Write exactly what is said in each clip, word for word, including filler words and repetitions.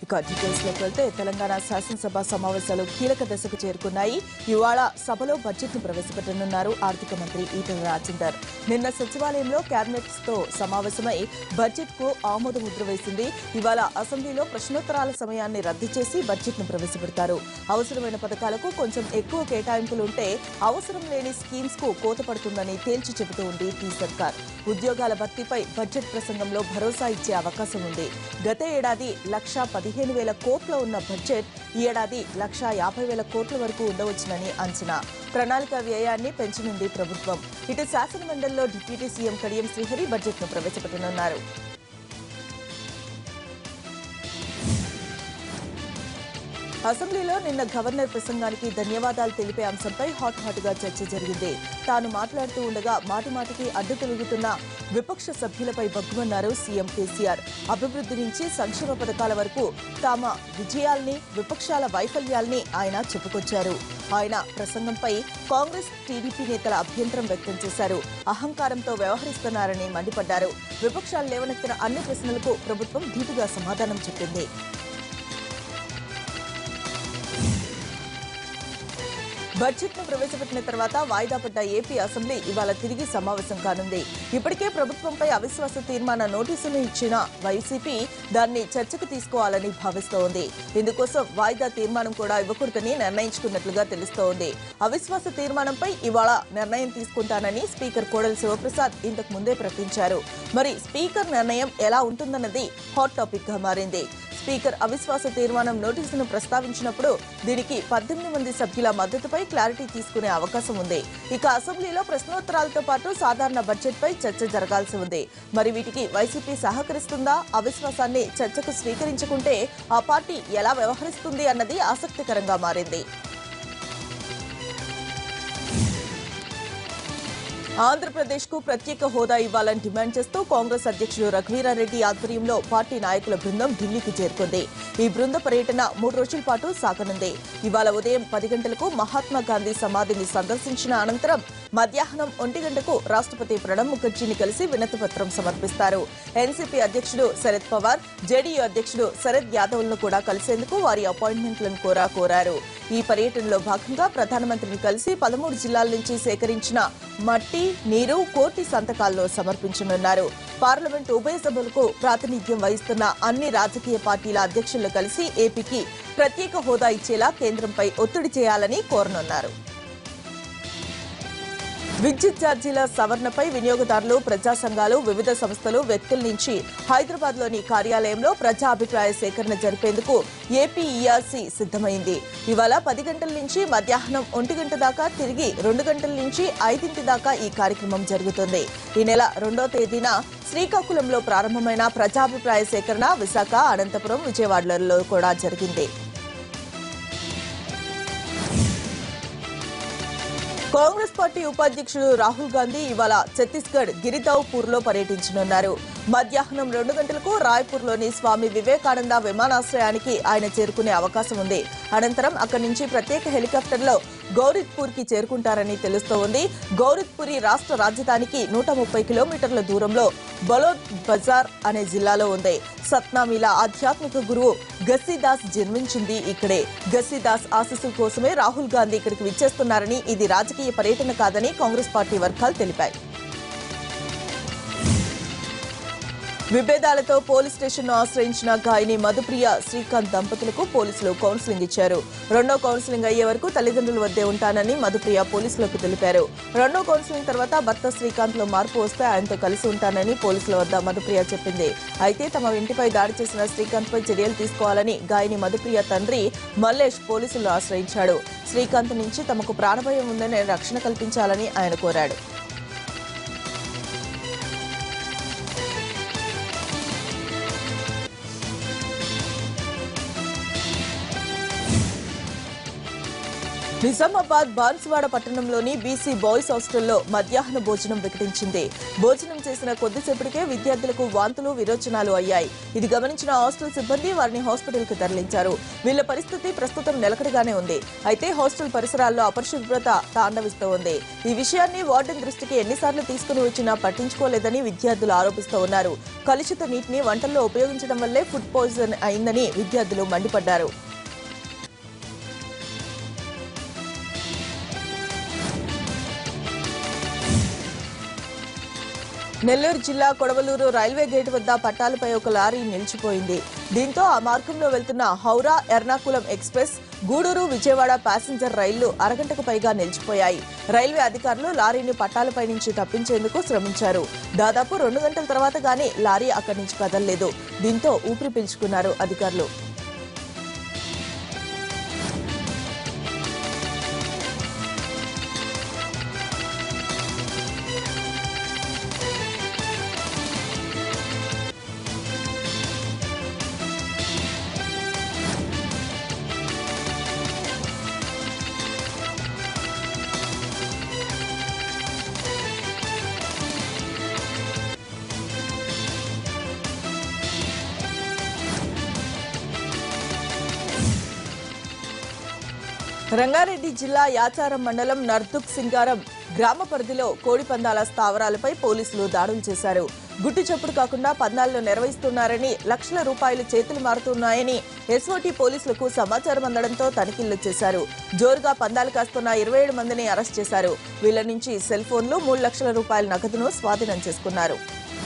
ఇక డీటెయిల్స్ లోకి వెళ్తే తెలంగాణ శాసనసభ సమావేశాలు కీలక దశకు చేరుకున్నాయి. ఇవాళ సభలో బడ్జెట్ ను ప్రవేశపెట్టనున్నారు ఆర్థిక మంత్రి ఈటెల రాజేందర్. నిన్న సచివాలయంలో కేబినెట్ తో సమావేశమై బడ్జెట్ కు ఆమోద ముద్ర వేసింది. ఇవాళ అసెంబ్లీలో ప్రశ్నోత్తరాల సమయాన్ని రద్దు చేసి బడ్జెట్ ను ప్రవేశపెడతారు. అవసరమైన పథకాలకు కొంచెం ఎక్కువ కేటాయింపులుంటే అవసరం లేని స్కీమ్స్ కు కోత పడుతుందని తేల్చి చెబుతూ ఉంది టీ సర్కార్. ఉద్యోగాల భర్తీపై బడ్జెట్ ప్రసంగంలో భరోసా ఇచ్చే అవకాశం ఉంది. గత ఏడాది లక్ష పదిహేను వేల కోట్ల ఉన్న బడ్జెట్ ఈ ఏడాది లక్ష యాభై వేల కోట్ల వరకు ఉండవచ్చునని అంచనా. ప్రణాళిక వ్యయాన్ని పెంచనుంది ప్రభుత్వం. ఇటు శాసనమండలిలో deputy CM Kadiyam Srihari budget ను ప్రవేశపెట్టనున్నారు. అసెంబ్లీలో నిన్న గవర్నర్ ప్రసంగానికి ధన్యవాదాలు తెలిపే అంశంపై హాట్ హాట్ గా చర్చ జరిగింది. తాను మాట్లాడుతూ ఉండగా మాటి మాటికి అడ్డు తొలగుతున్న విపక్ష సభ్యులపై బగ్గుమన్నారు సీఎం కేసీఆర్. అభివృద్ధి నుంచి సంక్షేమ పథకాల వరకు తమ విజయాల్ని, విపక్షాల వైఫల్యాల్ని ఆయన చెప్పుకొచ్చారు. ఆయన ప్రసంగంపై కాంగ్రెస్, టీడీపీ నేతల అభ్యంతరం వ్యక్తం చేశారు. అహంకారంతో వ్యవహరిస్తున్నారని మండిపడ్డారు. విపక్షాలు లేవనెత్తిన అన్ని ప్రశ్నలకు ప్రభుత్వం ధీటుగా సమాధానం చెప్పింది. బడ్జెట్ ను ప్రవేశపెట్టిన తర్వాత వాయిదా పడ్డ ఏపీ అసెంబ్లీ ఇవాళ తిరిగి సమావేశం కానుంది. ఇప్పటికే ప్రభుత్వంపై అవిశ్వాస తీర్మాన నోటీసులు ఇచ్చిన వైసీపీ దాన్ని చర్చకు తీసుకోవాలని భావిస్తోంది. ఇందుకోసం వాయిదా తీర్మానం కూడా ఇవ్వకూడదని నిర్ణయించుకున్నట్లుగా తెలుస్తోంది. అవిశ్వాస తీర్మానంపై ఇవాళ నిర్ణయం తీసుకుంటానని స్పీకర్ కోడెల శివప్రసాద్ ఇంతకు ముందే ప్రకటించారు. మరి స్పీకర్ నిర్ణయం ఎలా ఉంటుందన్నది హాట్ టాపిక్ గా మారింది. స్పీకర్ అవిశ్వాస తీర్మానం నోటీసును ప్రస్తావించినప్పుడు దీనికి పద్దెనిమిది మంది సభ్యుల మద్దతుపై క్లారిటీ తీసుకునే అవకాశం ఉంది. ఇక అసెంబ్లీలో ప్రశ్నోత్తరాలతో పాటు సాధారణ బడ్జెట్ పై చర్చ జరగాల్సి ఉంది. మరి వీటికి వైసీపీ సహకరిస్తుందా? అవిశ్వాసాన్ని చర్చకు స్వీకరించుకుంటే ఆ పార్టీ ఎలా వ్యవహరిస్తుంది అన్నది ఆసక్తికరంగా మారింది. ఆంధ్రప్రదేశ్ కు ప్రత్యేక హోదా ఇవ్వాలని డిమాండ్ చేస్తూ కాంగ్రెస్ అధ్యక్షుడు రఘువీరారెడ్డి ఆధ్వర్యంలో పార్టీ నాయకుల బృందం ఢిల్లీకి చేరుకుంది. ఈ బృంద పర్యటన మూడు రోజుల పాటు సాగనుంది. ఇవాళ ఉదయం పది గంటలకు మహాత్మా గాంధీ సమాధిని సందర్శించిన అనంతరం మధ్యాహ్నం ఒంటి గంటకు రాష్ట్రపతి ప్రణబ్ ముఖర్జీని కలిసి వినతి పత్రం సమర్పిస్తారు. ఎన్సీపీ అధ్యక్షుడు శరద్ పవార్, జేడీయూ అధ్యక్షుడు శరద్ యాదవ్లను కూడా కలిసేందుకు వారి అపాయింట్మెంట్లను కోరా కోరారు. ఈ పర్యటనలో భాగంగా ప్రధానమంత్రిని కలిసి పదమూడు జిల్లాల నుంచి సేకరించిన మట్టి, నీరు, కోటి సంతకాలను సమర్పించనున్నారు. పార్లమెంట్ ఉభయ సభలకు ప్రాతినిధ్యం వహిస్తున్న అన్ని రాజకీయ పార్టీల అధ్యక్షులను కలిసి ఏపీకి ప్రత్యేక హోదా ఇచ్చేలా కేంద్రంపై ఒత్తిడి చేయాలని కోరనున్నారు. విద్యుత్ ఛార్జీల సవరణపై వినియోగదారులు, ప్రజా సంఘాలు, వివిధ సంస్థలు, వ్యక్తుల నుంచి హైదరాబాద్ లోని కార్యాలయంలో ప్రజా అభిప్రాయ సేకరణ జరిపేందుకు ఏపీ ఈఆర్సీ సిద్దమైంది. ఇవాళ పది గంటల నుంచి మధ్యాహ్నం ఒంటి గంట దాకా, తిరిగి రెండు గంటల నుంచి ఐదింటి దాకా ఈ కార్యక్రమం జరుగుతుంది. ఈ నెల రెండో తేదీన శ్రీకాకుళంలో ప్రారంభమైన ప్రజాభిప్రాయ సేకరణ విశాఖ, అనంతపురం, విజయవాడలలో కూడా జరిగింది. కాంగ్రెస్ పార్టీ ఉపాధ్యక్షుడు రాహుల్ గాంధీ ఇవాళ ఛత్తీస్గఢ్ గిరిదావ్పూర్ లో పర్యటించనున్నారు. మధ్యాహ్నం రెండు గంటలకు రాయ్పూర్లోని స్వామి వివేకానంద విమానాశ్రయానికి ఆయన చేరుకునే అవకాశం ఉంది. అనంతరం అక్కడి నుంచి ప్రత్యేక హెలికాప్టర్లో గౌరిత్పూర్ కి చేరుకుంటారని తెలుస్తోంది. గౌరిత్పురి రాష్ట్ర రాజధానికి నూట ముప్పై కిలోమీటర్ల దూరంలో బలోద్ బజార్ అనే జిల్లాలో ఉంది. సత్నామీల ఆధ్యాత్మిక గురువు గస్సీదాస్ జన్మించింది ఇక్కడే. గస్సీదాస్ ఆశీస్సుల కోసమే రాహుల్ గాంధీ ఇక్కడికి విచ్చేస్తున్నారని, ఇది రాజకీయ పర్యటన కాదని కాంగ్రెస్ పార్టీ వర్గాలు తెలిపాయి. విభేదాలతో పోలీస్ స్టేషన్ ను ఆశ్రయించిన గాయని మధుప్రియ, శ్రీకాంత్ దంపతులకు పోలీసులు కౌన్సిలింగ్ ఇచ్చారు. రెండో కౌన్సిలింగ్ అయ్యే వరకు తల్లిదండ్రుల వద్దే ఉంటానని మధుప్రియ పోలీసులకు తెలిపారు. రెండో కౌన్సిలింగ్ తర్వాత భర్త శ్రీకాంత్ లో మార్పు వస్తే ఆయనతో కలిసి ఉంటానని పోలీసుల వద్ద మధుప్రియ చెప్పింది. అయితే తమ ఇంటిపై దాడి చేసిన శ్రీకాంత్ పై చర్యలు తీసుకోవాలని గాయని మధుప్రియ తండ్రి మల్లేష్ పోలీసులను ఆశ్రయించాడు. శ్రీకాంత్ నుంచి తమకు ప్రాణభయం ఉందని రక్షణ కల్పించాలని ఆయన కోరాడు. నిజామాబాద్ బాన్సువాడ పట్టణంలోని బీసీ బాయ్స్ హాస్టల్లో మధ్యాహ్న భోజనం వికటించింది. భోజనం చేసిన కొద్దిసేపటికే విద్యార్థులకు వాంతులు విరోచనాలు అయ్యాయి. ఇది గమనించిన హాస్టల్ సిబ్బంది వారిని హాస్పిటల్ కు తరలించారు. వీళ్ల పరిస్థితి ప్రస్తుతం నిలకడగానే ఉంది. అయితే హాస్టల్ పరిసరాల్లో అపరిశుభ్రత తాండవిస్తూ ఉంది. ఈ విషయాన్ని వార్డెన్ దృష్టికి ఎన్నిసార్లు తీసుకుని వచ్చినా పట్టించుకోలేదని విద్యార్థులు ఆరోపిస్తూ ఉన్నారు. కలుషిత నీటిని వంటల్లో ఉపయోగించడం వల్లే ఫుడ్ పాయిజన్ అయిందని విద్యార్థులు మండిపడ్డారు. నెల్లూరు జిల్లా కొడవలూరు రైల్వే గేట్ వద్ద పట్టాలపై ఒక లారీ నిలిచిపోయింది. దీంతో ఆ మార్గంలో వెళ్తున్న హౌరా ఎర్నాకులం ఎక్స్ప్రెస్, గూడూరు విజయవాడ ప్యాసింజర్ రైళ్లు అరగంటకు పైగా నిలిచిపోయాయి. రైల్వే అధికారులు లారీని పట్టాలపై నుంచి తప్పించేందుకు శ్రమించారు. దాదాపు రెండు గంటల తర్వాత గానీ లారీ అక్కడి నుంచి కదలలేదు. దీంతో ఊపిరి పీల్చుకున్నారు అధికారులు. రంగారెడ్డి జిల్లా యాచారం మండలం నర్దుక్ సింగారం గ్రామ పరిధిలో కోడి పందాల స్థావరాలపై పోలీసులు దాడులు చేశారు. గుట్టు చప్పుడు కాకుండా పందాలను నిర్వహిస్తున్నారని, లక్షల రూపాయలు చేతులు మారుతున్నాయని ఎస్ఓటీ పోలీసులకు సమాచారం అందడంతో తనిఖీలు చేశారు. జోరుగా పందాలు కాస్తున్న ఇరవై ఏడు మందిని అరెస్ట్ చేశారు. వీళ్ల నుంచి సెల్ ఫోన్లు, మూడు లక్షల రూపాయల నగదును స్వాధీనం చేసుకున్నారు.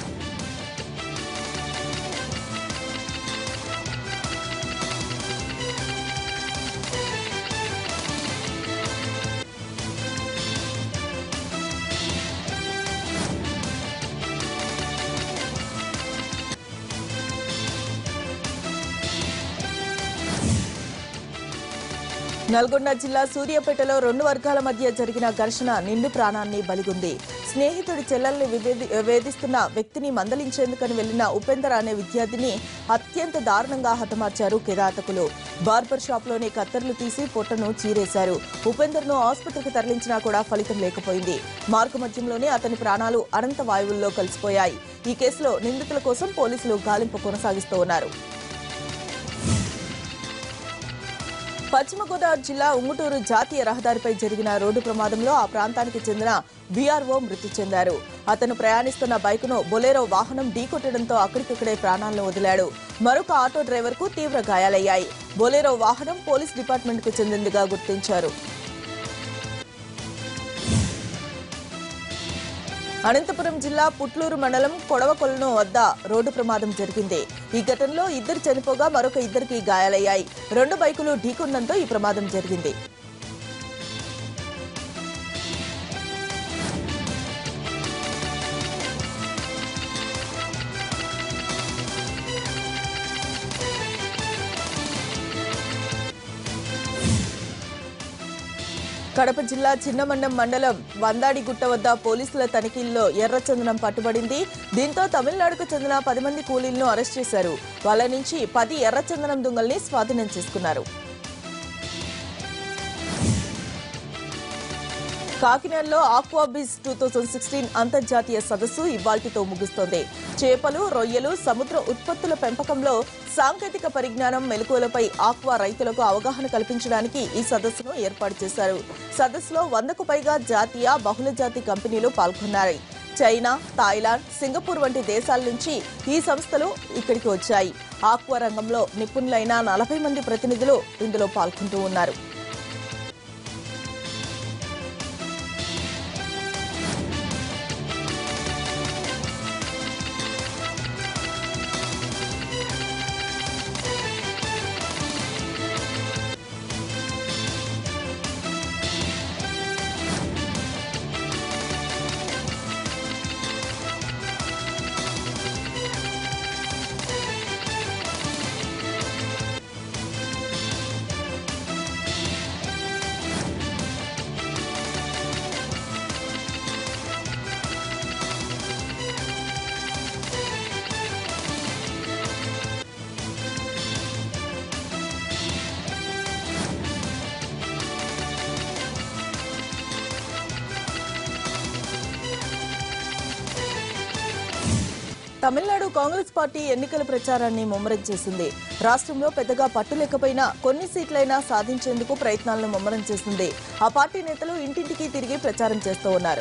నల్గొండ జిల్లా సూర్యాపేటలో రెండు వర్గాల మధ్య జరిగిన ఘర్షణ నిండు ప్రాణాన్ని బలిగొంది. స్నేహితుడి చెల్లెల్ని వేధిస్తున్న వ్యక్తిని మందలించేందుకని వెళ్లిన ఉపేందర్ అనే విద్యార్థిని అత్యంత దారుణంగా హతమార్చారు కిరాతకులు. బార్బర్ షాప్ లోని కత్తెరలు తీసి పొట్టను చీరేశారు. ఉపేందర్ ను ఆసుపత్రికి తరలించినా కూడా ఫలితం లేకపోయింది. మార్గ మధ్యంలోనే అతని ప్రాణాలు అనంత వాయువుల్లో కలిసిపోయాయి. ఈ కేసులో నిందితుల కోసం పోలీసులు గాలింపు కొనసాగిస్తూ ఉన్నారు. పశ్చిమ గోదావరి జిల్లా ఉంగుటూరు జాతీయ రహదారిపై జరిగిన రోడ్డు ప్రమాదంలో ఆ ప్రాంతానికి చెందిన బీఆర్ఓ మృతి చెందారు. అతను ప్రయాణిస్తున్న బైకును బొలెరో వాహనం ఢీకొట్టడంతో అక్కడికక్కడే ప్రాణాలను వదిలాడు. మరొక ఆటో డ్రైవర్ కు తీవ్ర గాయాలయ్యాయి. బొలెరో వాహనం పోలీస్ డిపార్ట్మెంట్ కు చెందిందిగా గుర్తించారు. అనంతపురం జిల్లా పుట్లూరు మండలం కొడవకొలను వద్ద రోడ్డు ప్రమాదం జరిగింది. ఈ ఘటనలో ఇద్దరు చనిపోగా మరొక ఇద్దరికి గాయాలయ్యాయి. రెండు బైకులు ఢీకొనడంతో ఈ ప్రమాదం జరిగింది. కడప జిల్లా చిన్నమండం మండలం వందాడిగుట్ట వద్ద పోలీసుల తనిఖీల్లో ఎర్రచందనం పట్టుబడింది. దీంతో తమిళనాడుకు చెందిన పది మంది కూలీలను అరెస్ట్ చేశారు. వాళ్ళ నుంచి పది ఎర్రచందనం దుంగల్ని స్వాధీనం చేసుకున్నారు. కాకినాడలో ఆక్వాబీస్ టూ థౌజండ్ సిక్స్టీన్ అంతర్జాతీయ సదస్సు ఇవాల్టితో ముగుస్తోంది. చేపలు, రొయ్యలు, సముద్ర ఉత్పత్తుల పెంపకంలో సాంకేతిక పరిజ్ఞానం మెలకువలపై ఆక్వా రైతులకు అవగాహన కల్పించడానికి ఈ సదస్సును ఏర్పాటు చేశారు. సదస్సులో వందకు పైగా జాతీయ, బహుళజాతి కంపెనీలు పాల్గొన్నాయి. చైనా, థాయిలాండ్, సింగపూర్ వంటి దేశాల నుంచి ఈ సంస్థలు ఇక్కడికి వచ్చాయి. ఆక్వా రంగంలో నిపుణులైన నలభై మంది ప్రతినిధులు ఇందులో పాల్గొంటూ ఉన్నారు. తమిళనాడు కాంగ్రెస్ పార్టీ ఎన్నికల ప్రచారాన్ని ముమ్మరం చేసింది. రాష్ట్రంలో పెద్దగా పట్టు లేకపోయినా కొన్ని సీట్లైనా సాధించేందుకు ప్రయత్నాలను ముమ్మరం చేసింది. ఆ పార్టీ నేతలు ఇంటింటికి తిరిగి ప్రచారం చేస్తూ ఉన్నారు.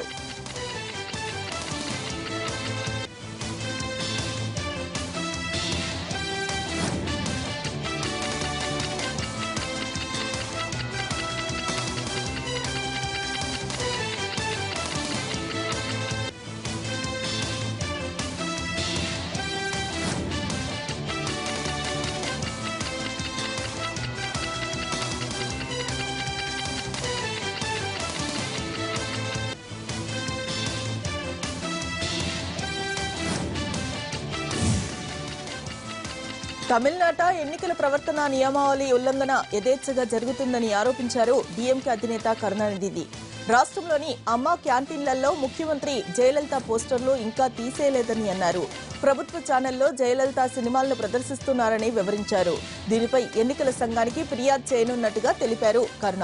తమిళనాట ఎన్నికల ప్రవర్తన నియమావళి ఉల్లంఘన యథేచ్ఛగా జరుగుతుందని ఆరోపించారు డీఎంకే అధినేత కరుణానిధి. రాష్ట్రంలోని అమ్మ క్యాంటీన్లలో ముఖ్యమంత్రి జయలలిత పోస్టర్లు ఇంకా తీసేయలేదని అన్నారు. ప్రభుత్వ ఛానల్లో జయలలిత సినిమాలను ప్రదర్శిస్తున్నారని వివరించారు. దీనిపై ఎన్నికల సంఘానికి ఫిర్యాదు చేయనున్నట్టుగా తెలిపారు కరుణ.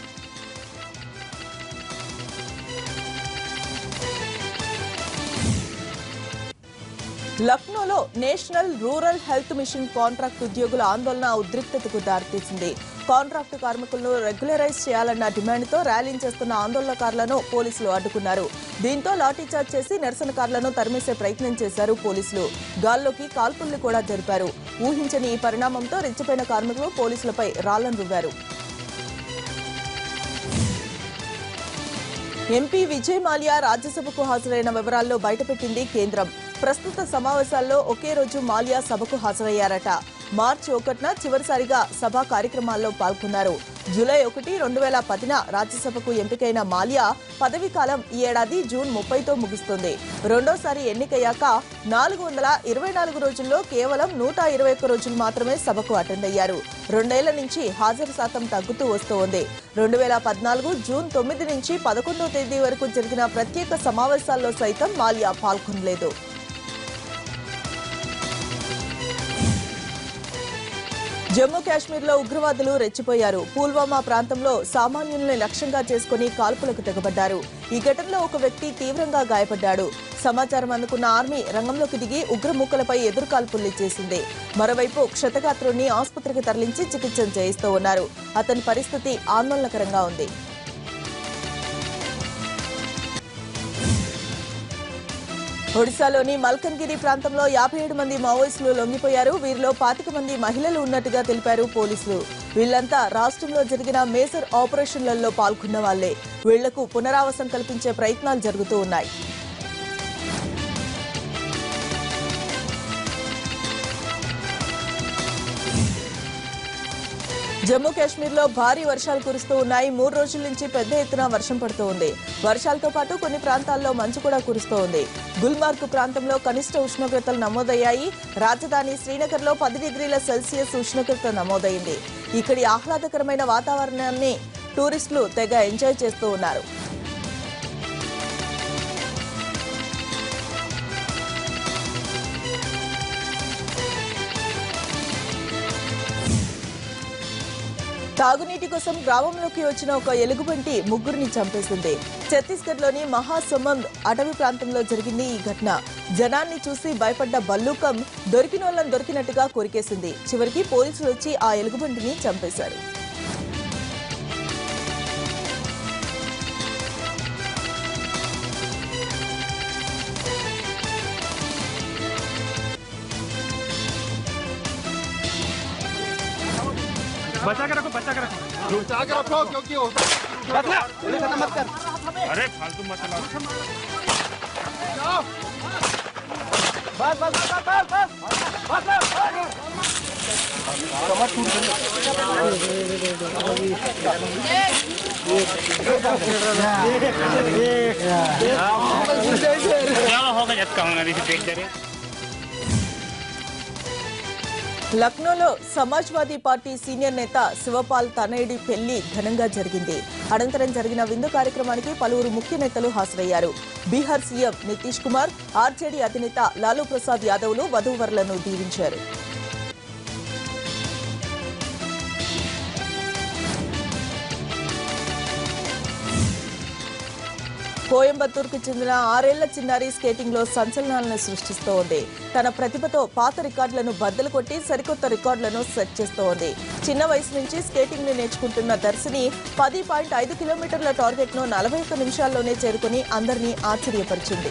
లక్నోలో national rural health mission contract ఉద్యోగుల ఆందోళన ఉద్రిక్తతకు దారితీసింది. కాంట్రాక్టు కార్మికులను రెగ్యులరైజ్ చేయాలన్న డిమాండ్తో ర్యాలీని చేస్తున్న ఆందోళనకారులను పోలీసులు అడ్డుకున్నారు. దీంతో లాఠీచార్జ్ చేసి నిరసనకారులను తరిమేసే ప్రయత్నం చేశారు పోలీసులు. గాల్లోకి కాల్పుల్ని కూడా జరిపారు. ఊహించని ఈ పరిణామంతో రెచ్చిపోయిన కార్మికులు పోలీసులపై రాళ్లను రువ్వారు. ఎంపీ విజయ్ మాల్యా రాజ్యసభకు హాజరైన వివరాల్లో బయటపెట్టింది కేంద్రం. ప్రస్తుత సమావేశాల్లో ఒకే రోజు మాల్యా సభకు హాజరయ్యారట. మార్చి ఒకటిన చివరిసారిగా సభా కార్యక్రమాల్లో పాల్గొన్నారు. జూలై ఒకటి రెండు వేల పదిన రాజ్యసభకు ఎంపికైన మాల్యా పదవీ కాలం ఈ ఏడాది జూన్ ముప్పైతో ముగుస్తుంది. రెండోసారి ఎన్నికయ్యాక నాలుగు వందల ఇరవై నాలుగు రోజుల్లో కేవలం నూట ఇరవై ఒక్క రోజులు మాత్రమే సభకు అటెండ్ అయ్యారు. రెండేళ్ల నుంచి హాజరు శాతం తగ్గుతూ వస్తోంది. రెండు వేల పద్నాలుగు జూన్ తొమ్మిది నుంచి పదకొండవ తేదీ వరకు జరిగిన ప్రత్యేక సమావేశాల్లో సైతం మాల్యా పాల్గొనలేదు. జమ్మూ కాశ్మీర్లో ఉగ్రవాదులు రెచ్చిపోయారు. పుల్వామా ప్రాంతంలో సామాన్యుల్ని లక్ష్యంగా చేసుకుని కాల్పులకు తెగబడ్డారు. ఈ ఘటనలో ఒక వ్యక్తి తీవ్రంగా గాయపడ్డాడు. సమాచారం అందుకున్న ఆర్మీ రంగంలోకి దిగి ఉగ్రమూకలపై ఎదురుకాల్పుల్ని చేసింది. మరోవైపు క్షతగాత్రుడిని ఆసుపత్రికి తరలించి చికిత్స చేయిస్తూ ఉన్నారు. అతని పరిస్థితి ఆందోళనకరంగా ఉంది. ఒడిశాలోని మల్కన్గిరి ప్రాంతంలో యాభై ఏడు మంది మావోయిస్టులు లొంగిపోయారు. వీరిలో పాతిక మంది మహిళలు ఉన్నట్టుగా తెలిపారు పోలీసులు. వీళ్లంతా రాష్ట్రంలో జరిగిన మేజర్ ఆపరేషన్లలో పాల్గొన్న వాళ్లే. వీళ్లకు పునరావాసం కల్పించే ప్రయత్నాలు జరుగుతూ ఉన్నాయి. జమ్మూ కాశ్మీర్లో భారీ వర్షాలు కురుస్తూ ఉన్నాయి. మూడు రోజుల నుంచి పెద్ద ఎత్తున వర్షం పడుతూ ఉంది. వర్షాలతో పాటు కొన్ని ప్రాంతాల్లో మంచు కూడా కురుస్తూ ఉంది. గుల్మార్గ్ ప్రాంతంలో కనిష్ట ఉష్ణోగ్రతలు నమోదయ్యాయి. రాజధాని శ్రీనగర్లో పది డిగ్రీల సెల్సియస్ ఉష్ణోగ్రత నమోదైంది. ఇక్కడి ఆహ్లాదకరమైన వాతావరణాన్ని టూరిస్టులు తెగ ఎంజాయ్ చేస్తూ ఉన్నారు. తాగునీటి కోసం గ్రామంలోకి వచ్చిన ఒక ఎలుగుబంటి ముగ్గురిని చంపేసింది. ఛత్తీస్గఢ్లోని మహాసమంద్ అటవీ ప్రాంతంలో జరిగింది ఈ ఘటన. జనాన్ని చూసి భయపడ్డ బల్లూకం దొరికినోళ్లను దొరికినట్టుగా కొరికేసింది. చివరికి పోలీసులు వచ్చి ఆ ఎలుగుబంటిని చంపేశారు. बचा के रखो बचा के रखो बचा के रखो क्योंकि होता है मत कर। अरे फालतू मत चलाओ। बस बस बस बस बस बस कमर टूट क्या होगा जब कहूँगा अभी से देख दे। లక్నోలో సమాజ్వాదీ పార్టీ సీనియర్ నేత శివపాల్ తనయుడి పెళ్లి ఘనంగా జరిగింది. అనంతరం జరిగిన విందు కార్యక్రమానికి పలువురు ముఖ్య నేతలు హాజరయ్యారు. బీహార్ సీఎం నితీష్ కుమార్, ఆర్జేడీ అధినేత లాలూ ప్రసాద్ యాదవ్లు వధూవరులను దీవించారు. కోయంబత్తూరుకు చెందిన ఆరేళ్ల చిన్నారి స్కేటింగ్ లో సంచలనాలను సృష్టిస్తోంది. తన ప్రతిభతో పాత రికార్డులను బద్దలు కొట్టి సరికొత్త రికార్డులను సెట్ చేస్తోంది. చిన్న వయసు నుంచి స్కేటింగ్ ని నేర్చుకుంటున్న దర్శిని పది పాయింట్ ఐదు కిలోమీటర్ల టార్గెట్ ను నలభై ఒక్క నిమిషాల్లోనే చేరుకుని అందరినీ ఆశ్చర్యపరిచింది.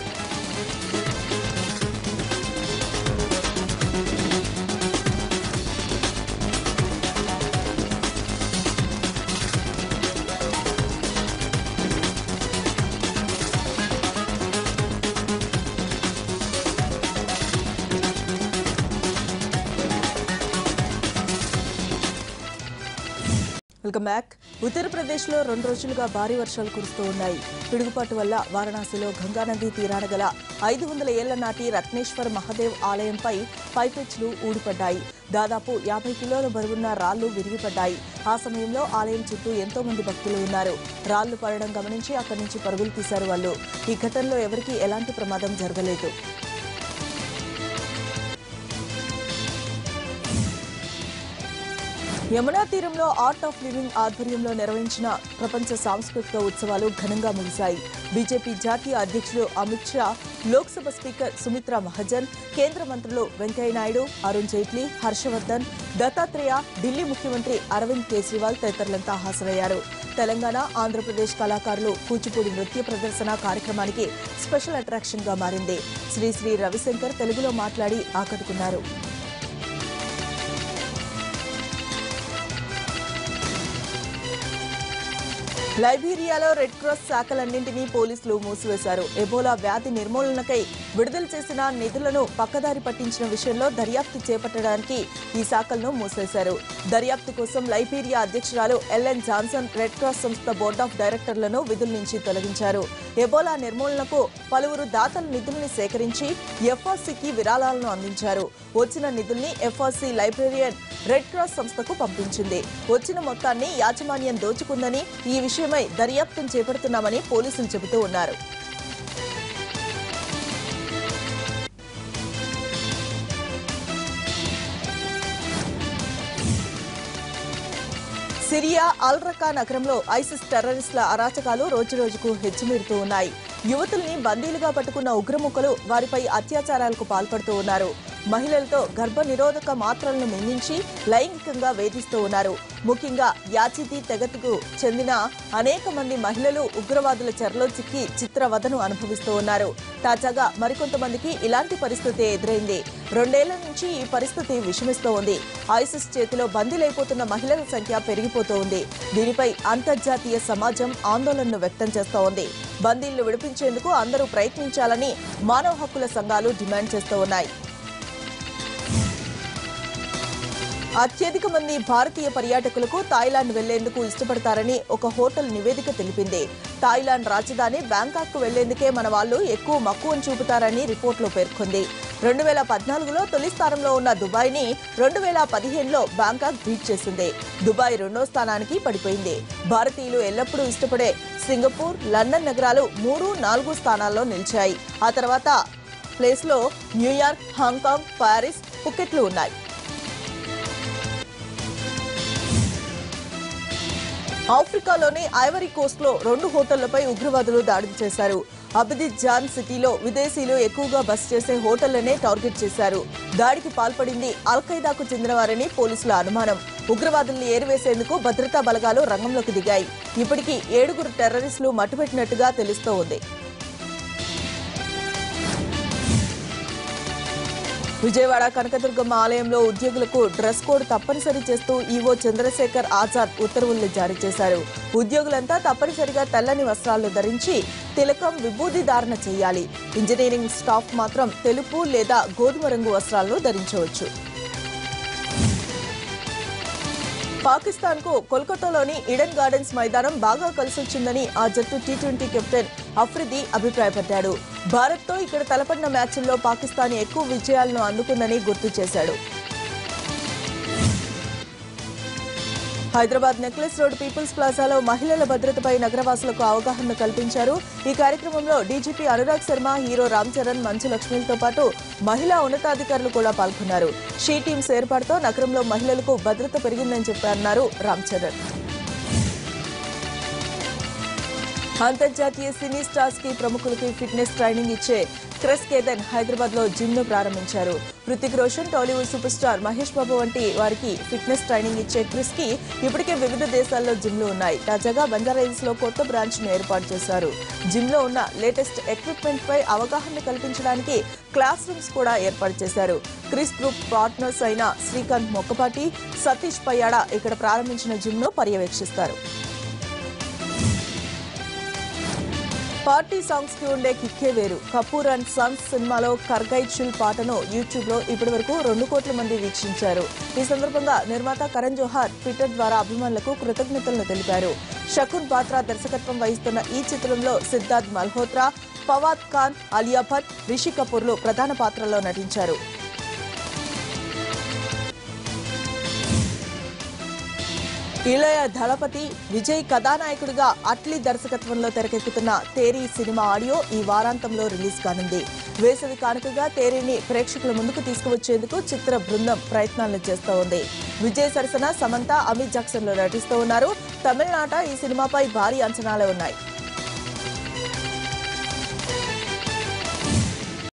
Welcome back. ఉత్తరప్రదేశ్లో రెండు రోజులుగా భారీ వర్షాలు కురుస్తూ ఉన్నాయి. పిడుగుపాటు వల్ల వారణాసిలో గంగానదీ తీరాన గల ఐదు వందల ఏళ్ల నాటి రత్నేశ్వర్ మహాదేవ్ ఆలయంపై పైపెచ్చులు ఊడిపడ్డాయి. దాదాపు యాభై కిలోల బరువున్న రాళ్లు విరిగిపడ్డాయి. ఆ సమయంలో ఆలయం చుట్టూ ఎంతో మంది భక్తులు ఉన్నారు. రాళ్లు పడడం గమనించి అక్కడి నుంచి పరుగులు తీశారు వాళ్ళు. ఈ ఘటనలో ఎవరికీ ఎలాంటి ప్రమాదం జరగలేదు. యమునా తీరంలో ఆర్ట్ ఆఫ్ లివింగ్ ఆధ్వర్యంలో నిర్వహించిన ప్రపంచ సాంస్కృతిక ఉత్సవాలు ఘనంగా ముగిశాయి. బీజేపీ జాతీయ అధ్యక్షులు అమిత్ షా, లోక్సభ స్పీకర్ సుమిత్రా మహాజన్, కేంద్ర మంత్రులు వెంకయ్యనాయుడు, అరుణ్ జైట్లీ, హర్షవర్ధన్, దత్తాత్రేయ, ఢిల్లీ ముఖ్యమంత్రి అరవింద్ కేజ్రీవాల్ తదితరులంతా హాజరయ్యారు. తెలంగాణ, ఆంధ్రప్రదేశ్ కళాకారులు కూచిపూడి నృత్య ప్రదర్శన కార్యక్రమానికి స్పెషల్ అట్రాక్షన్ గా మారింది. శ్రీ శ్రీ రవిశంకర్ తెలుగులో మాట్లాడి ఆకట్టుకున్నారు. లైబీరియాలో రెడ్ క్రాస్ శాఖలన్నింటినీ పోలీసులు మూసివేశారు. ఎబోలా వ్యాధి నిర్మూలనకై విడుదల చేసిన నిధులను పక్కదారి పట్టించిన విషయంలో దర్యాప్తు చేపట్టడానికి ఈ శాఖలను మూసేశారు. దర్యాప్తు కోసం లైబీరియా అధ్యక్షురాలు ఎల్ఎన్ జాన్సన్ రెడ్ క్రాస్ సంస్థ బోర్డ్ ఆఫ్ డైరెక్టర్లను విధుల నుంచి తొలగించారు. ఎబోలా నిర్మూలనకు పలువురు దాతల నిధుల్ని సేకరించి ఎఫ్ఆర్సీకి విరాళాలను అందించారు. వచ్చిన నిధుల్ని ఎఫ్ఆర్సీ లైబ్రేరియన్ రెడ్ క్రాస్ సంస్థకు పంపించింది. వచ్చిన మొత్తాన్ని యాజమాన్యం దోచుకుందని, ఈ విషయమై దర్యాప్తు చేపడుతున్నామని పోలీసులు చెబుతూ ఉన్నారు. సిరియా అల్ రకా నగరంలో ఐసిస్ టెర్రరిస్టుల అరాచకాలు రోజురోజుకు హెచ్చుమీరుతూ ఉన్నాయి. యువతుల్ని బందీలుగా పట్టుకున్న ఉగ్రముఖలు వారిపై అత్యాచారాలకు పాల్పడుతూ ఉన్నారు. మహిళలతో గర్భ నిరోధక మాత్రలను మింగించి లైంగికంగా వేధిస్తూ ఉన్నారు. ముఖ్యంగా యాచితి తెగతుకు చెందిన అనేక మంది మహిళలు ఉగ్రవాదుల చెరలో చిక్కి చిత్రవధను అనుభవిస్తూ ఉన్నారు. తాజాగా మరికొంతమందికి ఇలాంటి పరిస్థితి ఎదురైంది. రెండేళ్ల నుంచి ఈ పరిస్థితి విషమిస్తూ ఉంది. ఐసిస్ చేతిలో బందీలైపోతున్న మహిళల సంఖ్య పెరిగిపోతూ ఉంది. దీనిపై అంతర్జాతీయ సమాజం ఆందోళనను వ్యక్తం చేస్తూ ఉంది. బందీలను విడిపించేందుకు అందరూ ప్రయత్నించాలని మానవ హక్కుల సంఘాలు డిమాండ్ చేస్తూ ఉన్నాయి. అత్యధిక మంది భారతీయ పర్యాటకులకు థాయిలాండ్ వెళ్లేందుకు ఇష్టపడతారని ఒక హోటల్ నివేదిక తెలిపింది. థాయిలాండ్ రాజధాని బ్యాంకాక్ కు వెళ్లేందుకే మన వాళ్లు ఎక్కువ మక్కువను చూపుతారని రిపోర్టులో పేర్కొంది. రెండు వేల పద్నాలుగులో తొలి స్థానంలో ఉన్న దుబాయ్ ని రెండు వేల పదిహేనులో బ్యాంకాక్ బీట్ చేసింది. దుబాయ్ రెండో స్థానానికి పడిపోయింది. భారతీయులు ఎల్లప్పుడూ ఇష్టపడే సింగపూర్, లండన్ నగరాలు మూడు, నాలుగు స్థానాల్లో నిలిచాయి. ఆ తర్వాత ప్లేస్ లో న్యూయార్క్, హాంకాంగ్, పారిస్, పుకెట్లు ఉన్నాయి. ఆఫ్రికాలోని ఐవరీ కోస్ట్ లో రెండు హోటళ్లపై ఉగ్రవాదులు దాడి చేశారు. అబిదిజాన్ సిటీలో విదేశీయులు ఎక్కువగా బస చేసే హోటళ్లనే టార్గెట్ చేశారు. దాడికి పాల్పడింది అల్ ఖైదాకు చెందినవారని పోలీసుల అనుమానం. ఉగ్రవాదుల్ని ఏరివేసేందుకు భద్రతా బలగాలు రంగంలోకి దిగాయి. ఇప్పటికీ ఏడుగురు టెర్రరిస్టులు మట్టుపెట్టినట్టుగా తెలుస్తోంది. విజయవాడ కనకదుర్గమ్మ ఆలయంలో ఉద్యోగులకు డ్రెస్ కోడ్ తప్పనిసరి చేస్తూ ఈవో చంద్రశేఖర్ ఆజాద్ ఉత్తర్వులు జారీ చేశారు. ఉద్యోగులంతా తప్పనిసరిగా తెల్లని వస్త్రాలు ధరించి తిలకం, విభూది ధారణ చేయాలి. ఇంజనీరింగ్ స్టాఫ్ మాత్రం తెలుపు లేదా గోధుమ రంగు వస్త్రాలను ధరించవచ్చు. పాకిస్తాన్ కు కోల్కతాలోని ఈడెన్ గార్డెన్స్ మైదానం బాగా కలిసొచ్చిందని ఆ జట్టు టీ ట్వంటీ కెప్టెన్ అఫ్రిది అభిప్రాయపడ్డాడు. భారత్ తో ఇక్కడ తలపడిన మ్యాచ్ల్లో పాకిస్తాన్ ఎక్కువ విజయాలను అందుకుందని గుర్తు చేశాడు. హైదరాబాద్ నెక్లెస్ రోడ్ పీపుల్స్ ప్లాజాలో మహిళల భద్రతపై నగరవాసులకు అవగాహన కల్పించారు. ఈ కార్యక్రమంలో డీజీపీ అనురాగ్ శర్మ, హీరో రామ్ చరణ్, మంచు లక్ష్మిలతో పాటు మహిళా ఉన్నతాధికారులు కూడా పాల్గొన్నారు. షీ టీమ్స్ ఏర్పాటుతో నగరంలో మహిళలకు భద్రత పెరిగిందని చెప్పారన్నారు రామ్ చరణ్. అంతర్జాతీయ సినీ స్టార్స్ కి ప్రముఖులకి ఫిట్నెస్ ట్రైనింగ్ ఇచ్చే క్రిస్ కేదన్ హైదరాబాద్ లో జిమ్ ను ప్రారంభించారు. హృతిక్ రోషన్, టాలీవుడ్ సూపర్ స్టార్ మహేష్ బాబు వంటి వారికి ఫిట్నెస్ ట్రైనింగ్ ఇచ్చే క్రిస్ కి ఇప్పటికే వివిధ దేశాల్లో జిమ్లు ఉన్నాయి. తాజాగా బంజారాహిల్స్ లో కొత్త బ్రాంచ్ ను ఏర్పాటు చేశారు. జిమ్ లో ఉన్న లేటెస్ట్ ఎక్విప్మెంట్ పై అవగాహన కల్పించడానికి క్లాస్ రూమ్స్ కూడా ఏర్పాటు చేశారు. క్రిస్ గ్రూప్ పార్ట్నర్స్ అయిన శ్రీకాంత్ మొక్కపాటి, సతీష్ పయ్యాడ ఇక్కడ ప్రారంభించిన జిమ్ ను పర్యవేక్షిస్తారు. పార్టీ సాంగ్స్ కి ఉండే కిక్కే వేరు. కపూర్ అండ్ సన్స్ సినిమాలో కర్గై చిల్ పాటను యూట్యూబ్ లో ఇప్పటి వరకు రెండు కోట్ల మంది వీక్షించారు. ఈ సందర్భంగా నిర్మాత కరణ్ జోహార్ ట్విట్టర్ ద్వారా అభిమానులకు కృతజ్ఞతలను తెలిపారు. షకున్ బాత్రా దర్శకత్వం వహిస్తున్న ఈ చిత్రంలో సిద్ధార్థ్ మల్హోత్రా, ఫవాద్ ఖాన్, అలియా భట్, రిషి కపూర్లు ప్రధాన పాత్రల్లో నటించారు. ఇళయ దళపతి విజయ్ కథానాయకుడిగా అట్లీ దర్శకత్వంలో తెరకెక్కుతున్న తేరీ సినిమా ఆడియో ఈ వారాంతంలో రిలీజ్ కానుంది. వేసవి కానుకగా తేరీని ప్రేక్షకుల ముందుకు తీసుకువచ్చేందుకు చిత్ర బృందం ప్రయత్నాలు చేస్తోంది. విజయ్ సరసన సమంత, అమిత్ జాక్సన్ లో నటిస్తూ ఉన్నారు. తమిళనాట ఈ సినిమాపై భారీ అంచనాలే ఉన్నాయి.